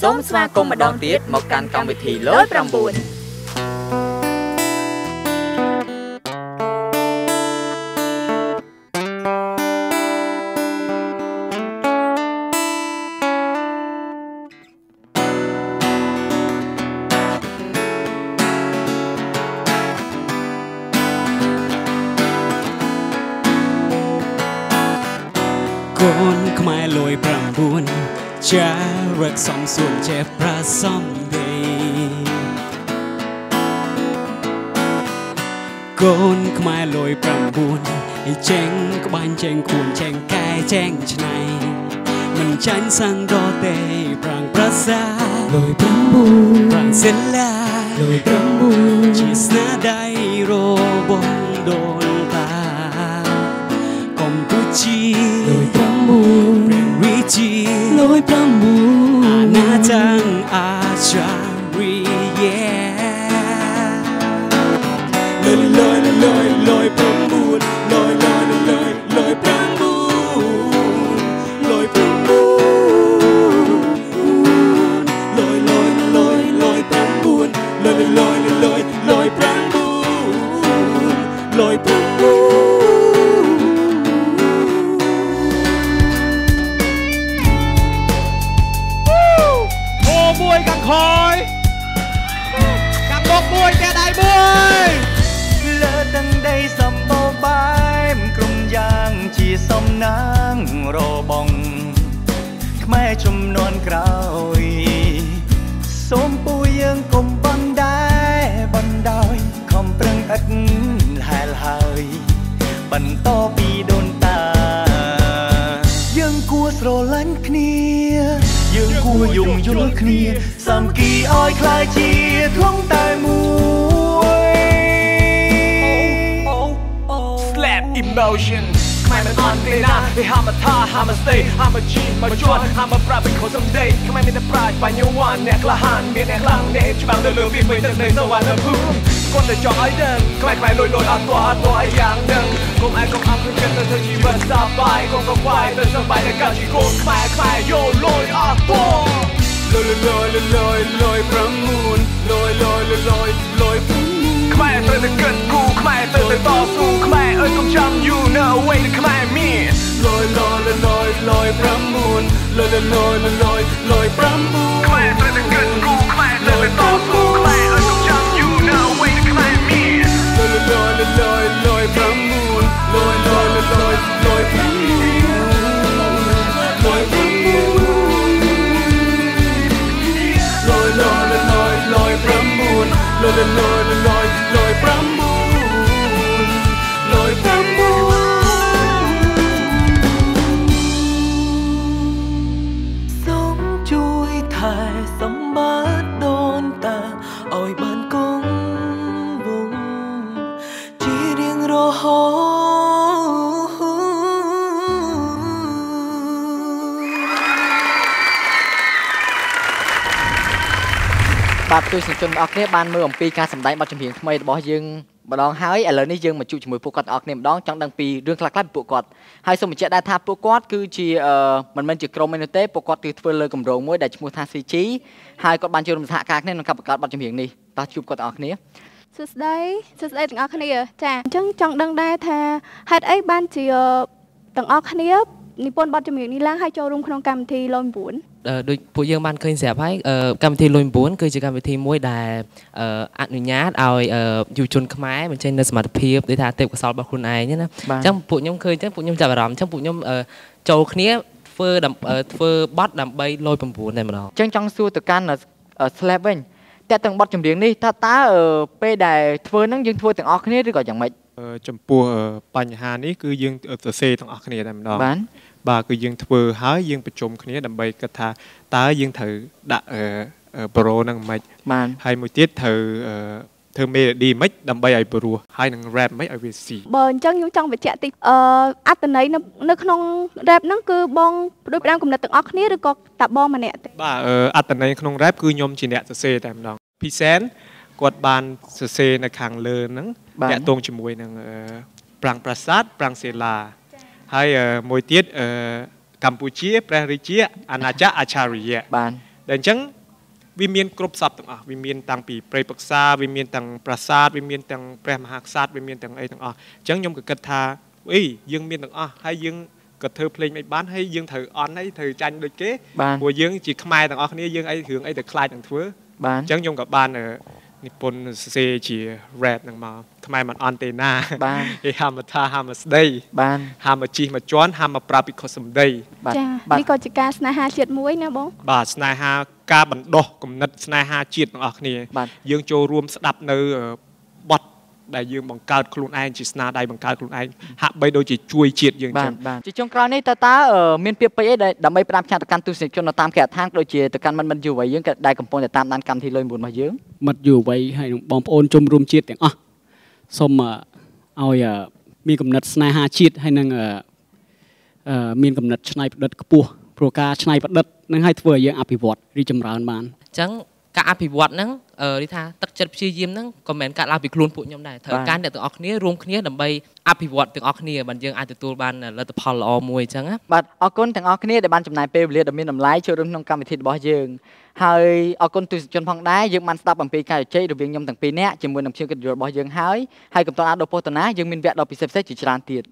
សូមស្វាគមន៍ម្ដងទៀតមកកាន់កម្មវិធីលយ9 កូនខ្មែរលយ9ចារឹកសំសួនចេះប្រាសំដីកូនខ្មែរលយ9ចេញក្បាញ់ចេញខួនចេញកែចេញឆ្នៃមិនចាញ់សាំងដទេប្រាំងប្រាសាលយ9ប្រាំងសិលាលយ9ជាស្នាដៃរបស់ដូនតាកម្ពុជាលយ9ព្រះវិជាលយ9អាណាจังអាចារីយ៉ាលយ9លយ9លយ9លយ9លយ9លយ9លយ9លយមួយកាំខយកាំបកមួយតែដៃមួយលើទាំងដីសំបោបាយក្រុមយ៉ាងជាសំណាងរបងខ្មែរជំនាន់ក្រោយសូមពូយើងកុំបណ្ដោយខំប្រឹងឥតហែលហើយបន្តពីដូនតាយើងគួរស្រឡាញ់គ្នាយើងគួរយំយល់គ្នាសាមគ្គីឲ្យคล้ายជាធ្លុងតែមួយSlap emotionខ្មែរមិនអន់ទេណាthey have a tie have a stay have a G មកជន់ have a pride because someday ខ្មែរមានតែ pride បញ្ញវន្តអ្នកក្លាហានមានអ្នកខ្លាំងអ្នកច្បាំងទៅលើវាមិនទៅនៅសវណ្ណភូមិគាត់តែចង់ឲ្យដឹងខ្មែរលយអត់ទាស់ឲ្យយ៉ាងដឹងគុំឯងគុំអត់គិតទៅធ្វើជីវិតសប្បាយកុំកង្វល់ទៅសប្បាយតែកាជីកូនខ្មែរយោលយអត់ទាស់លយខ្មែរត្រូវតែគិតគូខ្មែរត្រូវតែតស៊ូខ្មែរអើយកុំចាំយូរនៅអ្វីដែលខ្មែរមានលយ9ខ្មែរត្រូវតែគិតគូខ្មែរត្រូវតែតស៊ូខ្មែរអើយកុំចាំយូរនៅអ្វីដែលខ្មែរមានសូមជួយថែសម្បត្តិដូនតាឲ្យបានគង់វង្សជារៀងរហូតបាទទស្សនិកជនទាំងអស់គ្នាបានមើលអំពីការសម្ដែងបទចម្រៀងថ្មីរបស់យើងម្ដងហើយឥឡូវនេះយើងមកជួបជាមួយពួកគាត់ទាំងអស់គ្នាម្ដងចង់ដឹងពីរឿងខ្លះៗពីពួកគាត់ហើយសូមបញ្ជាក់ដែរថាពួកគាត់គឺជាមិនមែនជាក្រុមទេទេពួកគាត់គឺធ្វើលើគម្រោងមួយដែលឈ្មោះថា CG ហើយគាត់បានចូលរួមសហការគ្នាក្នុងការបង្កើតបទចម្រៀងនេះតោះជួបគាត់ទាំងអស់គ្នាសួស្តីទាំងអស់គ្នាចាអញ្ចឹងចង់ដឹងដែរថាហេតុអីបានជាទាំងអស់គ្នានិពន្ធបទចម្រៀងនេះឡើងហើយចូលរួមក្នុងកម្មវិធីលយ9 ដូចពួកយើងបានឃើញស្រាប់ហើយកម្មវិធីលុយ9គឺជាកម្មវិធីមួយដែលអនុញ្ញាតឲ្យយុវជនខ្មែរបញ្ចេញនូវសមត្ថភាពដូចថាទេពកោសល្យរបស់ខ្លួនឯងណាអញ្ចឹងពួកខ្ញុំឃើញអញ្ចឹងពួកខ្ញុំចាប់អារម្មណ៍អញ្ចឹងពួកខ្ញុំចូលគ្នាធ្វើបទដើម្បីលយ9តែម្ដងអញ្ចឹងចង់សួរទៅកាន់ Slap វិញតែទាំងបទចម្រៀងនេះតើពេលដែលធ្វើហ្នឹងយើងធ្វើទាំងអស់គ្នាឬក៏យ៉ាងម៉េចចំពោះបញ្ហានេះគឺយើងសរសេរទាំងអស់គ្នាតែម្ដងបាទគឺយើងធ្វើហើយយើងប្រជុំគ្នាដើម្បីគិតថាតើយើងត្រូវដាក់ប្រូហ្នឹងមិនបានហើយមួយទៀតត្រូវធ្វើមេឡូឌីមិនដើម្បីឲ្យព្រោះហើយនឹង rap មិនឲ្យវាស៊ីបើអញ្ចឹងខ្ញុំចង់បញ្ជាក់តិចអត្ថន័យនៅក្នុង rap ហ្នឹងគឺបងដូចផ្ដើមគំនិតទាំងអស់គ្នាឬក៏តាបងម្នាក់ទេបាទអត្ថន័យក្នុង rap គឺខ្ញុំជាអ្នកសរសេរតែម្ដងពីសែនគាត់បានសរសេរនៅខាងលើហ្នឹងតាក់ទងជាមួយនឹងប្រាំងប្រាសាទប្រាំងសេឡាហើយមួយទៀតកម្ពុជាព្រះរាជាអាណាចក្រអច្ឆរិយៈបានដែលអញ្ចឹងវាមានគ្រប់សពទាំងអស់វាមានតាំងពីព្រៃព្រឹក្សាវាមានទាំងប្រាសាទវាមានទាំងព្រះមហាក្សត្រវាមានទាំងអីទាំងអស់អញ្ចឹងខ្ញុំក៏គិតថាអីយើងមានទាំងអស់ហើយយើងក៏ធ្វើភ្លេងមិនបានហើយយើងត្រូវអន់ហើយត្រូវចាញ់ដូចគេព្រោះយើងជាខ្មែរទាំងអស់គ្នាយើងអីរឿងអីទៅខ្លាចនឹងធ្វើអញ្ចឹងខ្ញុំក៏បាននិពន្ធសេជា rap ហ្នឹងមកខ្មែរមិនអន់ទេណាគេហាមថាហាមស្ដីហាមជីមកជន់ហាមប្រាប់ពីខុសសម្ដីចានេះក៏ជាការស្នេហាជាតិមួយណាបងបាទស្នេហាការបណ្ដោះគំនិតស្នេហាជាតិទាំងអស់គ្នាយើងចូលរួមស្ដាប់នៅបទដែលយើងបង្កើតខ្លួនឯងជាស្នាដៃបង្កើតខ្លួនឯងហាក់បីដូចជាជួយជាតិយើងចឹងជាចុងក្រោយនេះតើមានពាក្យពេចន៍អីដើម្បីផ្ដាំផ្ញើទៅកាន់ទស្សនិកជននៅតាមគេហដ្ឋានដូចជាទៅកាន់មិត្តយុវវ័យយើងក៏ដែលកំពុងតែតាមដានកម្មវិធីលុយ9របស់យើងមិត្តយុវវ័យហើយនឹងបងប្អូនជនរួមជាតិទាំងអស់សូមឲ្យមានគំនិតស្នេហាជាតិហើយនឹងមានគំនិតច្នៃប្រឌិតខ្ពស់ព្រោះការច្នៃប្រឌិតនឹងឲ្យធ្វើឲ្យយើងអភិវឌ្ឍរីកចម្រើនបានអញ្ចឹងការអភិវឌ្ឍហ្នឹងនិយាយថាទឹកចិត្តព្យាយាមហ្នឹងក៏មិនមែនកាត់ឡើងពីខ្លួនពួកខ្ញុំដែរត្រូវការអ្នកទាំងអស់គ្នារួមគ្នាដើម្បីអភិវឌ្ឍទាំងអស់គ្នាបានយើងអាចទទួលបានលទ្ធផលល្អមួយអញ្ចឹងណាបាទអរគុណទាំងអស់គ្នាដែលបានចំណាយពេលវេលាដ៏មានតម្លៃចូលរួមក្នុងកម្មវិធីរបស់យើងហើយអរគុណទស្សនិកជនផងដែរយើងបានស្ដាប់អំពីការជជែករវាងខ្ញុំទាំងពីរនាក់ជាមួយនឹងជាកិត្តិយសរបស់យើងហើយកុំតអាដោពោតនាយើងមានវគ្គដ៏ពិសេសៗជាច្រើនទៀត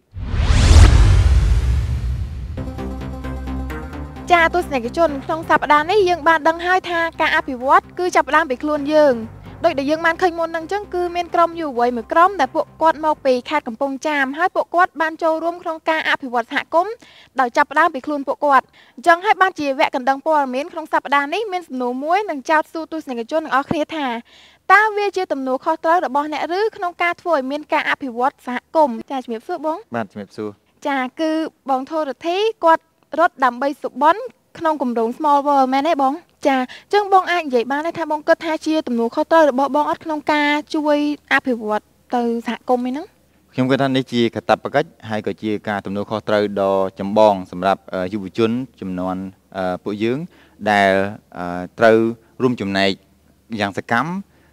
ចាទស្សនិកជនក្នុងសប្តាហ៍នេះយើងបានដឹងហើយថាការអភិវឌ្ឍគឺចាប់ផ្ដើមពីខ្លួនយើងដោយដែលយើងបានឃើញមុនហ្នឹងអញ្ចឹងគឺមានក្រុមយុវវ័យមួយក្រុមដែលពួកគាត់មកពីខេត្តកំពង់ចាមហើយពួកគាត់បានចូលរួមក្នុងការអភិវឌ្ឍសហគមន៍ដោយចាប់ផ្ដើមពីខ្លួនពួកគាត់អញ្ចឹងហើយបានជាវគ្គកណ្ដឹងព័ត៌មានក្នុងសប្តាហ៍នេះមានសំណួរមួយនឹងចោទសួរទស្សនិកជនទាំងអស់គ្នាថាតើវាជាទំនួលខុសត្រូវរបស់អ្នកឬក្នុងការធ្វើឲ្យមានការអភិវឌ្ឍសហគមន៍ចាជំរាបសួរបងបាទជំរាបសួរចាគឺបងធរធីគាត់រត់ដើម្បីសុបន់ក្នុងគម្រោង Small World មែនទេបងចាអញ្ចឹងបងអាចនិយាយបានទេថាបងគិតថាជាទំនួលខុសត្រូវរបស់បងអត់ក្នុងការជួយអភិវឌ្ឍទៅសហគមន៍ហ្នឹងខ្ញុំគិតថានេះជាកាតព្វកិច្ចហើយក៏ជាការទំនួលខុសត្រូវដ៏ចម្បងសម្រាប់យុវជនចំនួនពួកយើងដែលត្រូវរួមចំណែកយ៉ាងសកម្ម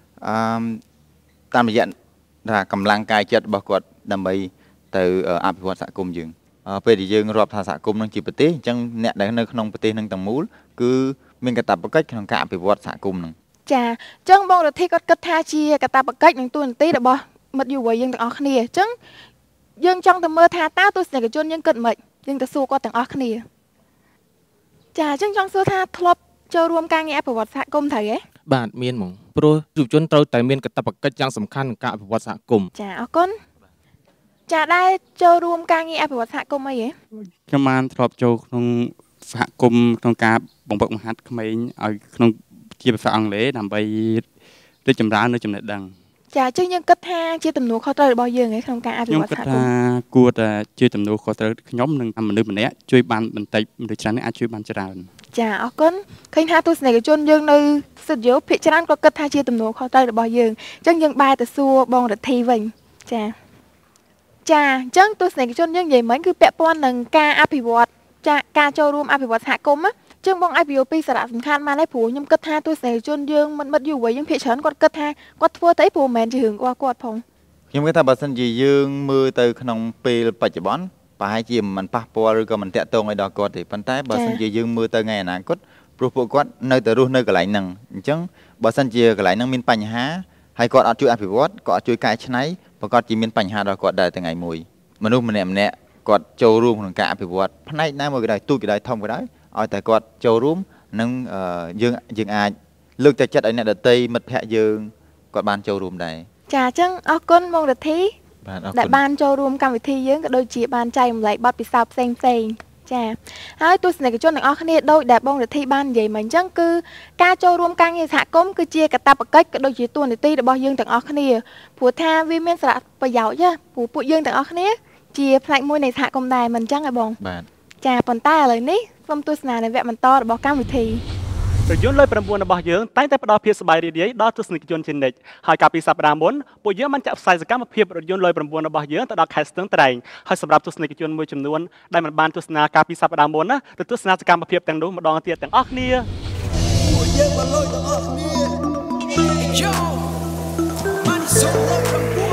តាមរយៈថាកម្លាំងកាយចិត្តរបស់គាត់ដើម្បីទៅអភិវឌ្ឍសហគមន៍យើងពេលដែលយើងរាប់ថាសហគមន៍នឹងជាប្រទេសអញ្ចឹងអ្នកដែលនៅក្នុងប្រទេសនឹងទាំងមូលគឺមានកាតព្វកិច្ចក្នុងការអភិវឌ្ឍសហគមន៍នឹងចាអញ្ចឹងបងរដ្ឋាភិបាលគាត់គិតថាជាកាតព្វកិច្ចនិងទូនាទីរបស់មិត្តយុវវ័យយើងទាំងអស់គ្នាអញ្ចឹងយើងចង់ទៅមើលថាតើទស្សនិកជនយើងគិតមិនយើងទៅសួរគាត់ទាំងអស់គ្នាចាអញ្ចឹងចង់សួរថាធ្លាប់ចូលរួមការងារអភិវឌ្ឍសហគមន៍ត្រូវទេបាទមានហ្មងព្រោះយុវជនត្រូវតែមានកាតព្វកិច្ចយ៉ាងសំខាន់ក្នុងការអភិវឌ្ឍសហគមន៍ចាអរគុណចាដែរចូលរួមការងារអភិវឌ្ឍសហគមន៍អីហ៎ខ្ញុំបានធ្លាប់ចូលក្នុងសហគមន៍ក្នុងការបង្វឹកបង្ហាត់ក្មេងឲ្យក្នុងជាភាសាអង់គ្លេសដើម្បីរីកចម្រើននៅចំណេះដឹងចាអញ្ចឹងយើងគិតថាជាទំនួលខុសត្រូវរបស់យើងឯក្នុងការអភិវឌ្ឍសហគមន៍ខ្ញុំគិតថាគួរតែជាទំនួលខុសត្រូវខ្ញុំនិងមនុស្សម្នាក់ជួយបានបន្តិចឬច្រើននេះអាចជួយបានច្រើនចាអរគុណឃើញថាទស្សនិកជនយើងនៅស្ទូឌីយោភាគច្រើនក៏គិតថាជាទំនួលខុសត្រូវរបស់យើងអញ្ចឹងយើងបែរទៅសួរបងរដ្ឋីវិញចាចាអញ្ចឹងទស្សនិកជនយើងនិយាយមិញគឺពាក់ព័ន្ធនឹងការអភិវឌ្ឍចាការចូលរួមអភិវឌ្ឍសហគមន៍ជាងបងអាចពន្យល់ពីសារៈសំខាន់មកដែរព្រោះខ្ញុំគិតថាទស្សនិកជនយើងមិត្តយុវវ័យយើងភាគច្រើនគាត់គិតថាគាត់ធ្វើទៅព្រោះមិនមែនជារឿងរបស់គាត់ផងខ្ញុំគិតថាបើសិនជាយើងមើលទៅក្នុងពេលបច្ចុប្បន្នប្រហែលជាមិនប៉ះពាល់ឬក៏មិនតាក់ទងឲ្យដល់គាត់ទេប៉ុន្តែបើសិនជាយើងមើលទៅថ្ងៃអនាគតព្រោះពួកគាត់នៅតែរស់នៅកន្លែងហ្នឹងអញ្ចឹងបើសិនជាកន្លែងហ្នឹងមានបញ្ហាហើយគាត់អត់ជួយអភិវឌ្ឍគាត់អត់ជួយកែច្នៃប្រកាសជាមានបញ្ហាដល់គាត់ដែរថ្ងៃមួយមនុស្សម្នាក់គាត់ចូលរួមក្នុងការអភិវឌ្ឍផ្នែកណាមួយក៏ដោយទូចក៏ដោយធំក៏ដោយឲ្យតែគាត់ចូលរួមនិងយើងអាចលើកទឹកចិត្តឲ្យអ្នកដទៃមិត្តភ័ក្តិយើងគាត់បានចូលរួមដែរចាអញ្ចឹងអរគុណបងរដ្ឋីដែលបានចូលរួមកម្មវិធីយើងក៏ដូចជាបានចែករំលែកបទពិសោធន៍ផ្សេងចាហើយទស្សនិកជនទាំងអស់គ្នាដោយដែលបងរដ្ឋីបាននិយាយមកអញ្ចឹងគឺការចូលរួមការងារសហគមន៍គឺជាកាតព្វកិច្ចក៏ដូចជាតួនាទីរបស់យើងទាំងអស់គ្នាព្រោះថាវាមានសារៈប្រយោជន៍ព្រោះពួកយើងទាំងអស់គ្នាជាផ្នែកមួយនៃសហគមន៍ដែរមិនអញ្ចឹងហ៎បងបាទចាប៉ុន្តែឥឡូវនេះសូមទស្សនានៅវគ្គបន្តរបស់កម្មវិធីរថយន្តលុយ9របស់យើងតែងតែផ្ដល់ភាពសប្បាយរីករាយដល់ទស្សនិកជនជានិច្ចហើយកាលពីសប្តាហ៍មុនពួកយើងបានចាក់ផ្សាយសកម្មភាពរថយន្តលុយ9របស់យើងទៅដល់ខេត្តស្ទឹងត្រែងហើយសម្រាប់ទស្សនិកជនមួយចំនួនដែលមិនបានទស្សនាកាលពីសប្តាហ៍មុនណាទៅទស្សនាសកម្មភាពទាំងនោះម្ដងទៀតទាំងអស់គ្នាពួកយើងបានលុយទាំងអស់គ្នាយោបានសុំលុយ9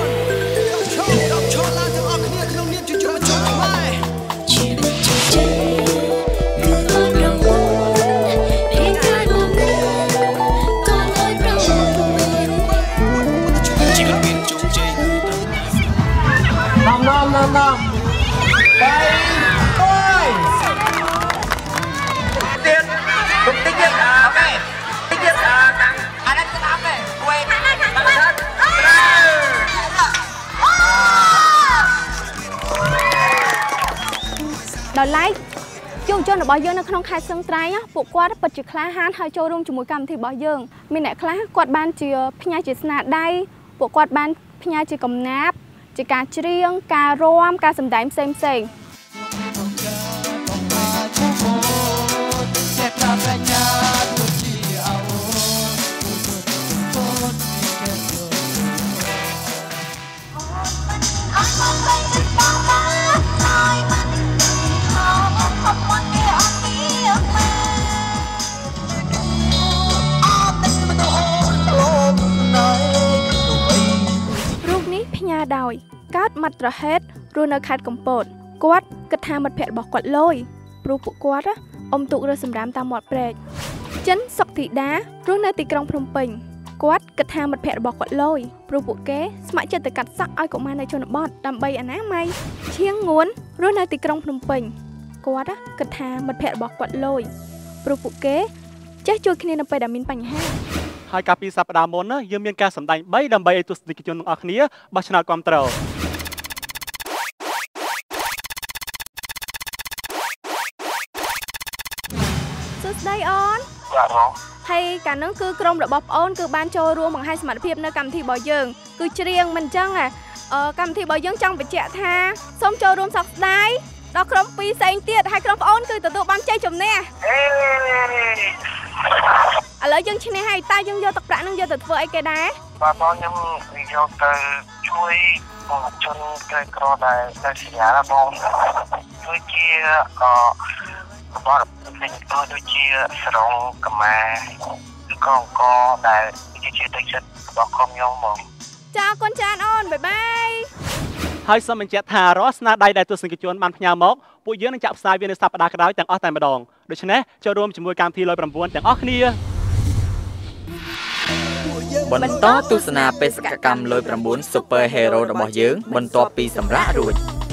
ចូលឡើងទាំងអស់គ្នាក្នុងនាមជាជនជាតិខ្មែរជារបស់យើងនៅក្នុងខេត្តសឹងត្រែងពួកគាត់ពិតជាក្លាហានហើយចូលរួមជាមួយកម្មវិធីរបស់យើងមានអ្នកខ្លះគាត់បានជាផ្ញើជាស្នាដៃពួកគាត់បានផ្ញើជាកំណាព្យជាការច្រៀងការរាំការសម្ដែងផ្សេងដោយកើតមាត់ត្រហេតរស់នៅខេត្តកំពតគាត់គិតថាមិត្តភ័ក្តិរបស់គាត់លយព្រោះពួកគាត់អុំទូករើសសម្រាមតាមមាត់ព្រែកចិនសុកធីតារស់នៅទីក្រុងភ្នំពេញគាត់គិតថាមិត្តភ័ក្តិរបស់គាត់លយព្រោះពួកគេស្ម័គ្រចិត្តទៅកាត់សក់ឲ្យកុមារនៅជនបទដើម្បីអនាម័យឈៀងងួនរស់នៅទីក្រុងភ្នំពេញគាត់គិតថាមិត្តភ័ក្តិរបស់គាត់លយព្រោះពួកគេចេះជួយគ្នានៅពេលដែលមានបញ្ហាហើយកាលពីសប្តាហ៍មុនណាយើងមានការសម្ដែង3ដើម្បីឲ្យទស្សនិកជនទាំងអស់គ្នាបោះឆ្នោតគាំទ្រសួស្ដីអូនហើយកាលនោះគឺក្រុមរបស់ប្អូនគឺបានចូលរួមបង្ហាញសមត្ថភាពនៅកម្មវិធីរបស់យើងគឺច្រៀងមិនអញ្ចឹងកម្មវិធីរបស់យើងចង់បញ្ជាក់ថាសូមចូលរួមសោកស្ដាយដល់ក្រុម2ផ្សេងទៀតហើយក្រុមប្អូនគឺទទួលបានជ័យជំនះឥឡូវយើងឈ្នះហើយតើយើងយកទឹកប្រាក់នឹងយកទៅធ្វើអីគេដែរបាទបងខ្ញុំយកទៅជួយបងជនក្រីក្រដែលនៅសញ្ញាបងជួយជារបស់ដូចជាស្រងកម្មាឬក៏អង្គដែលជាទឹកចិត្តរបស់ក្រុមខ្ញុំបងចាអរគុណច្រើនអូនបាយបាយហើយសូមបញ្ជាក់ថារាល់ស្នាដៃដែលទស្សនិកជនបានផ្ញើមកពួកយើងនឹងចាក់ផ្សាយវានៅសប្តាហ៍ក្រោយទាំងអស់តែម្ដងដូច្នេះចូលរួមជាមួយកម្មវិធី109ទាំងអស់គ្នាបន្តទស្សនាបេសកកម្ម109 Super Hero របស់យើងបន្ទាប់ពីសម្រាប់រួច